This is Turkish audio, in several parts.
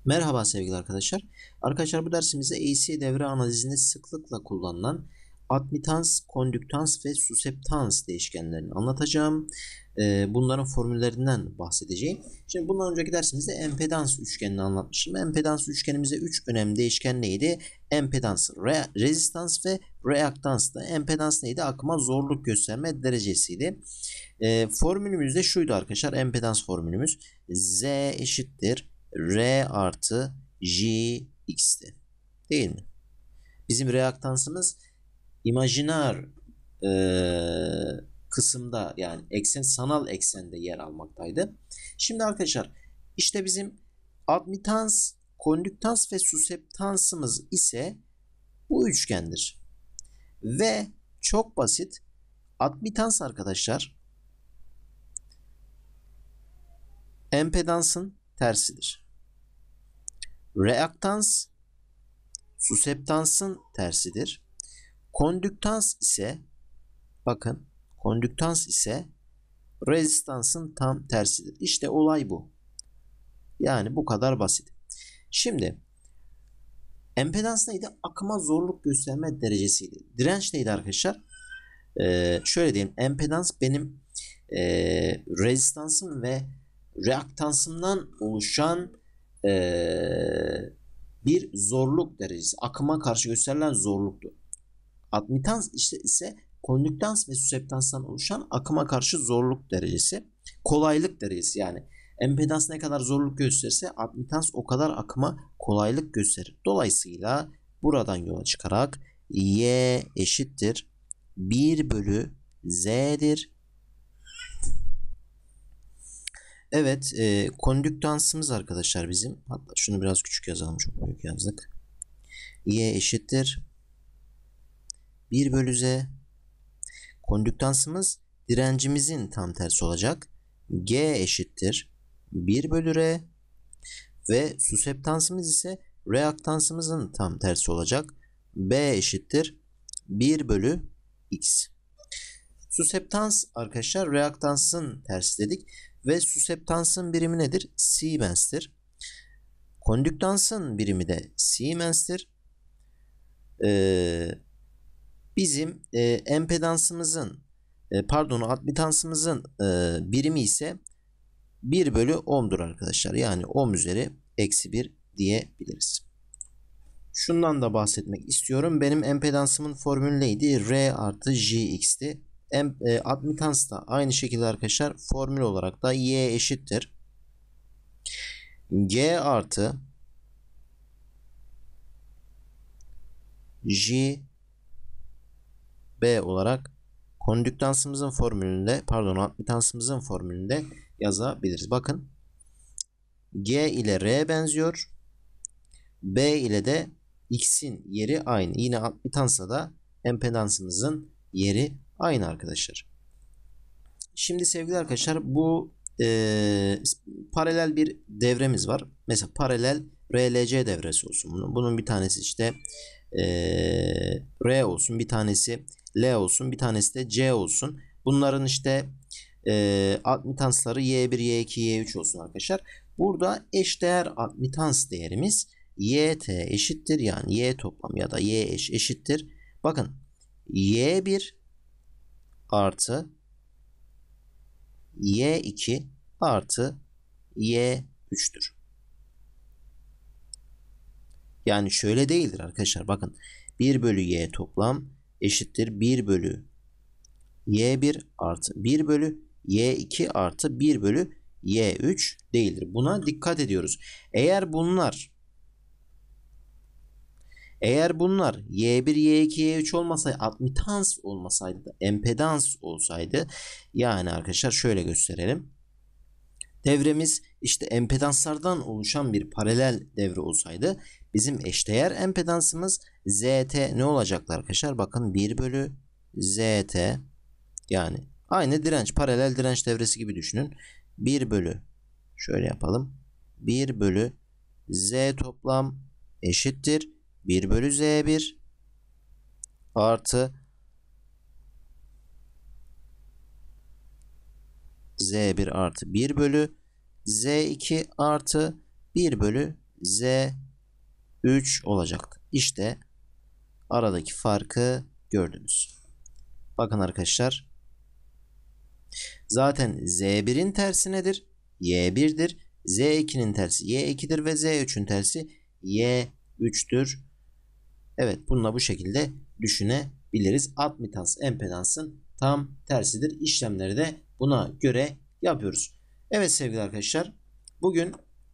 Merhaba sevgili arkadaşlar. Arkadaşlar bu dersimizde AC devre analizinde sıklıkla kullanılan admitans, kondüktans ve suseptans değişkenlerini anlatacağım. Bunların formüllerinden bahsedeceğim. Şimdi bundan önceki dersimizde empedans üçgenini anlatmıştım. Empedans üçgenimizde 3 önemli değişken neydi? Empedans, rezistans ve reaktanstı. Empedans neydi? Akıma zorluk gösterme derecesiydi. Formülümüz de şuydu arkadaşlar. Empedans formülümüz Z eşittir R artı J x'ti. Değil mi? Bizim reaktansımız imajiner kısımda, yani sanal eksende yer almaktaydı. Şimdi arkadaşlar işte bizim admitans, kondüktans ve suseptansımız ise bu üçgendir. Ve çok basit, admitans arkadaşlar empedansın tersidir. Reaktans suseptansın tersidir. Kondüktans ise kondüktans ise rezistansın tam tersidir. İşte olay bu. Yani bu kadar basit. Şimdi empedans neydi? Akıma zorluk gösterme derecesiydi. Direnç neydi arkadaşlar? Şöyle diyeyim. Empedans benim rezistansım ve reaktansımdan oluşan bir zorluk derecesi. Akıma karşı gösterilen zorluktu. Admitans ise kondüktans ve suseptanstan oluşan akıma karşı zorluk derecesi. Kolaylık derecesi yani. Empedans ne kadar zorluk gösterirse admitans o kadar akıma kolaylık gösterir. Dolayısıyla buradan yola çıkarak Y eşittir 1 bölü Z'dir. Evet, kondüktansımız arkadaşlar bizim. Hatta şunu biraz küçük yazalım, çok büyük yazdık. Y eşittir 1 bölü Z. Kondüktansımız direncimizin tam tersi olacak. G eşittir 1 bölü R. Ve suseptansımız ise reaktansımızın tam tersi olacak. B eşittir 1 bölü X. Suseptans arkadaşlar reaktansın tersi dedik. Ve suseptansın birimi nedir? Siemens'tir. Kondüktansın birimi de Siemens'tir. Bizim empedansımızın admitansımızın birimi ise 1 bölü ohm'dur arkadaşlar. Yani ohm üzeri eksi 1 diyebiliriz. Şundan da bahsetmek istiyorum. Benim empedansımın formülü neydi? R artı Jx'ti. Admitans da aynı şekilde arkadaşlar formül olarak da Y eşittir G artı J B olarak kondüktansımızın formülünde, admitansımızın formülünde yazabiliriz. Bakın G ile R benziyor. B ile de X'in yeri aynı. Yine admitansa da empedansımızın yeri aynı arkadaşlar. Şimdi sevgili arkadaşlar bu paralel bir devremiz var. Mesela paralel RLC devresi olsun. Bunun bir tanesi işte R olsun, bir tanesi L olsun, bir tanesi de C olsun. Bunların işte admitansları Y1, Y2, Y3 olsun arkadaşlar. Burada eşdeğer admitans değerimiz YT eşittir, yani Y toplam ya da Y eşittir. Bakın Y1 artı Y2 artı Y3'tür. Yani şöyle değildir arkadaşlar. Bakın 1 bölü Y toplam eşittir 1 bölü Y1 artı 1 bölü Y2 artı 1 bölü Y3 değildir. Buna dikkat ediyoruz. Eğer bunlar Y1, Y2, Y3 olmasaydı, admitans olmasaydı da empedans olsaydı, yani arkadaşlar şöyle gösterelim. Devremiz işte empedanslardan oluşan bir paralel devre olsaydı bizim eşdeğer empedansımız ZT ne olacaktı arkadaşlar? Bakın 1 bölü ZT, yani aynı direnç, paralel direnç devresi gibi düşünün. 1 bölü şöyle yapalım. 1 bölü Z toplam eşittir 1 bölü Z1 artı Z1 artı 1 bölü Z2 artı 1 bölü Z 3 olacaktı. İşte aradaki farkı gördünüz. Bakın arkadaşlar. Zaten Z1'in tersi nedir? Y1'dir. Z2'nin tersi Y2'dir ve Z3'ün tersi Y3'tür. Evet, bununla bu şekilde düşünebiliriz. Admitans empedansın tam tersidir. İşlemleri de buna göre yapıyoruz. Evet sevgili arkadaşlar. Bugün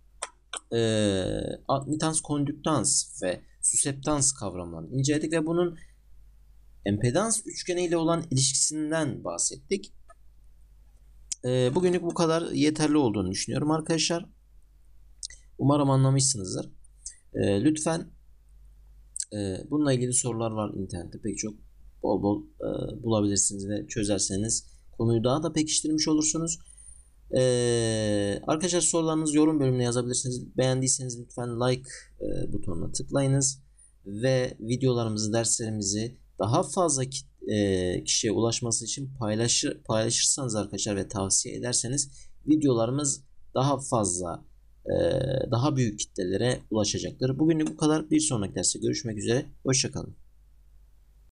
admitans, kondüktans ve suseptans kavramlarını inceledik ve bunun empedans üçgeni ile olan ilişkisinden bahsettik. Bugünlük bu kadar yeterli olduğunu düşünüyorum arkadaşlar. Umarım anlamışsınızdır. Lütfen bununla ilgili sorular var internette pek çok. Bol bol bulabilirsiniz ve çözerseniz konuyu daha da pekiştirmiş olursunuz. Arkadaşlar sorularınızı yorum bölümüne yazabilirsiniz. Beğendiyseniz lütfen like butonuna tıklayınız. Ve videolarımızı, derslerimizi daha fazla kişiye ulaşması için paylaşırsanız arkadaşlar ve tavsiye ederseniz videolarımız daha fazla daha büyük kitlelere ulaşacaktır. Bugünlük bu kadar. Bir sonraki derste görüşmek üzere. Hoşça kalın.